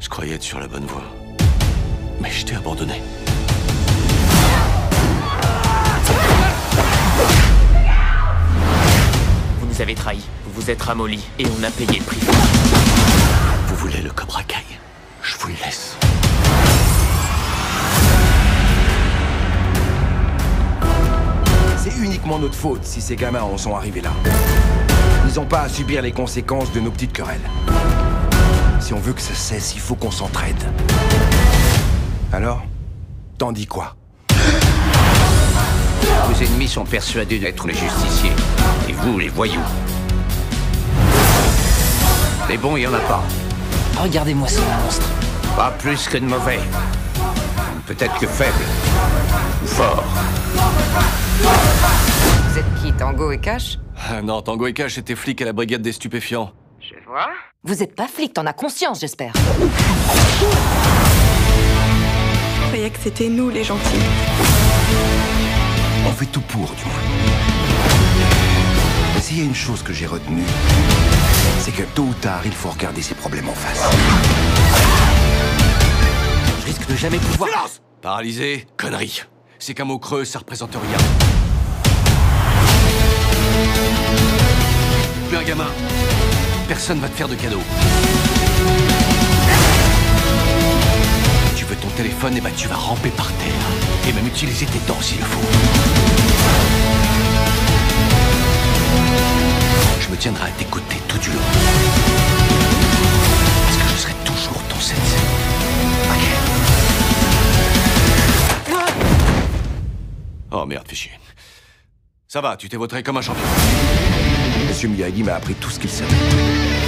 Je croyais être sur la bonne voie. Mais je t'ai abandonné. Vous nous avez trahis, vous vous êtes ramollis et on a payé le prix. Vous voulez le Cobra Kai? Je vous le laisse. C'est uniquement notre faute si ces gamins en sont arrivés là. Ils n'ont pas à subir les conséquences de nos petites querelles. Si on veut que ça cesse, il faut qu'on s'entraide. Alors, t'en dis quoi? Vos ennemis sont persuadés d'être les justiciers. Et vous, les voyous. Les bons, il n'y en a pas. Regardez-moi ce monstre. Pas plus que de mauvais. Peut-être que faible. Ou fort. Vous êtes qui, Tango et Cash? Ah non, Tango et Cash étaient flics à la brigade des stupéfiants. Je vois. Vous êtes pas flic, t'en as conscience, j'espère. Je croyais que c'était nous, les gentils. On fait tout pour, du moins. Mais s'il y a une chose que j'ai retenue, c'est que tôt ou tard, il faut regarder ses problèmes en face. Je risque de jamais pouvoir... Silence! Paralysé, connerie. C'est qu'un mot creux, ça représente rien. Plus un gamin. Personne va te faire de cadeau. Tu veux ton téléphone, et tu vas ramper par terre. Et même utiliser tes dents s'il le faut. Je me tiendrai à tes côtés tout du long. Parce que je serai toujours ton sensei. Ok? Oh merde, fais chier. Ça va, tu t'es vautré comme un champion. Monsieur Miyagi m'a appris tout ce qu'il savait.